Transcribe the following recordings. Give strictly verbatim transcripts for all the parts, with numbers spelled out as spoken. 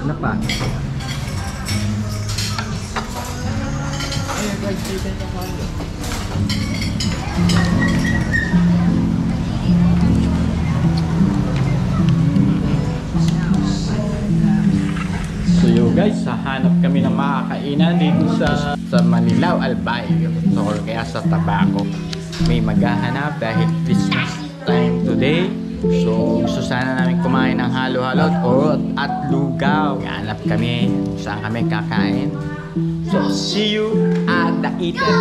Ano pa? Ayun guys, chicken yung halo. So yo guys, hahanap kami ng makakainan dito sa sa Manilaw Albay. So kaya sa Tabaco. May maghahanap dahil Christmas time today. So gusto sana namin kumain ng halo-halo o at lugaw. Hanap kami saan kami kakain. So see you at the eater.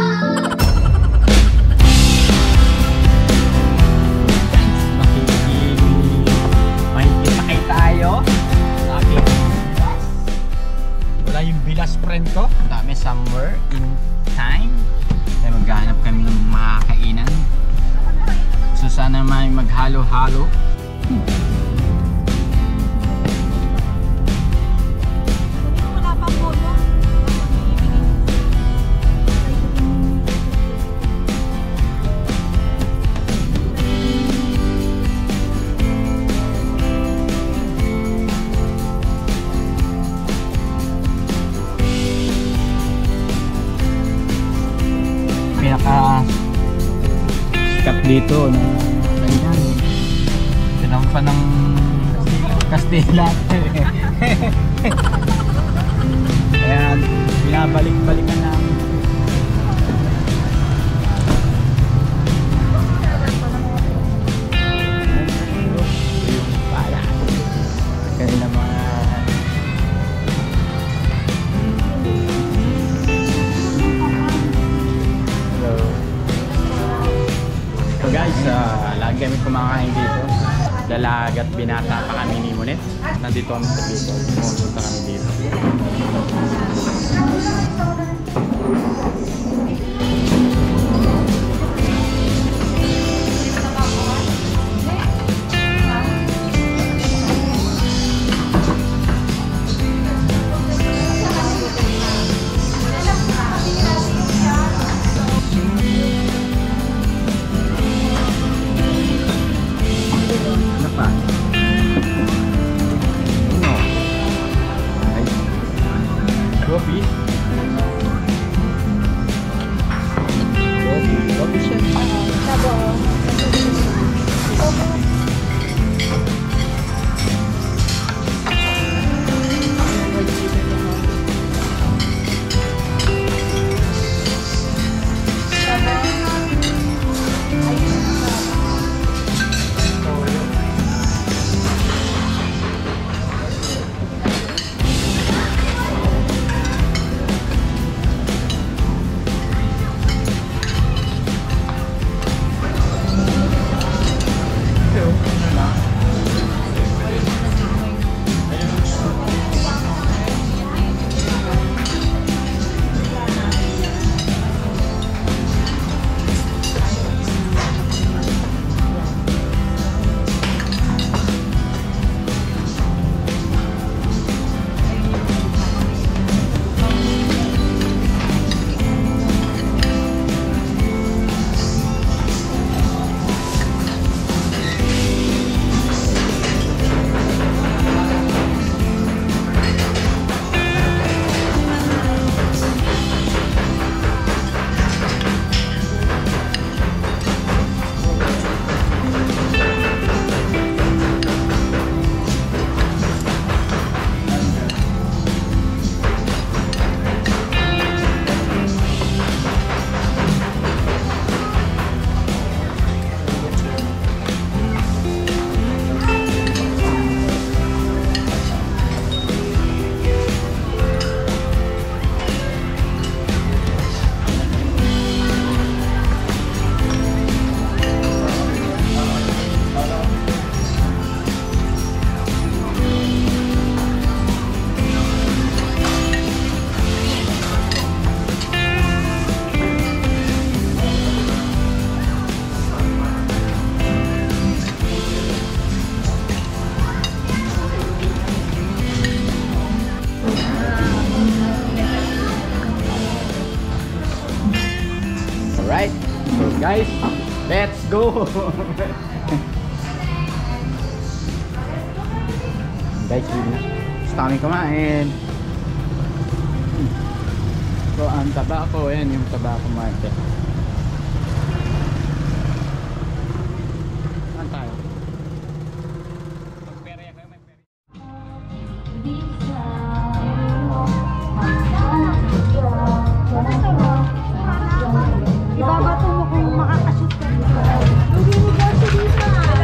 Makikita tayo. Okay. Wala yung bilas friend ko. Dami somewhere in time. Kaya maghanap kami ng makakainan. So sana may maghalo-halo. Hmm. Wala pa po no? Pinaka sikat dito na kainan. Tinampa ng Kastila. Ayan, binabalik-balikan namin. Yung pala. Kaya naman. Hello. So guys, uh, lagi kami kumakain dito. Dalagat binata pa kami ni Monet. Nandito kami sa dito. Pumunta kami dito. Coffee. Coffee. Coffee siya. Tabo. Alright, so guys, let's go! Guys, yun na. kami kumain. So ang Tabaco, yan yung Tabaco market. Saan tayo? Magperya kayo, may perya. Ibabato mo kung makakashoot ka dito. Yung university pa.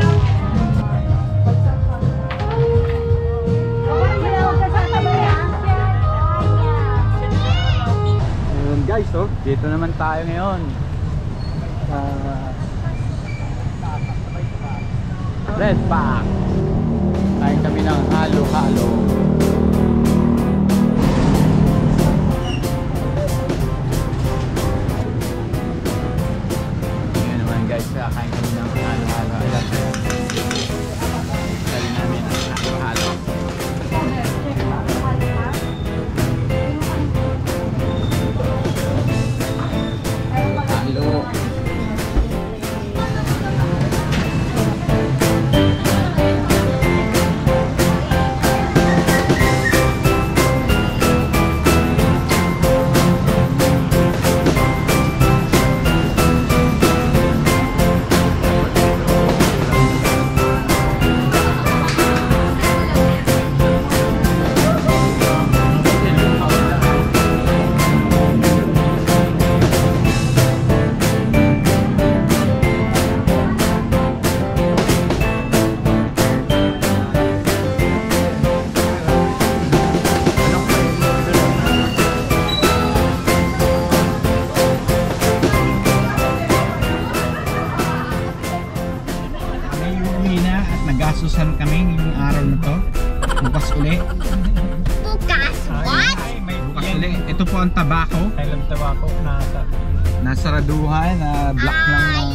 Ayun guys, oh, dito naman tayo ngayon. Sa Red Pack. Kain kami ng halo-halo. Ngayon naman guys, kain kami ng halo-halo. Ayan. Kain namin ang halo-halo. Halo. Nagasusan kami ngayong araw na to. Bukas uli. Bukas? What? Bukas uli. Ito po ang Tabaco. Kailan Tabaco? Nasa Nasa raduhan na black lang na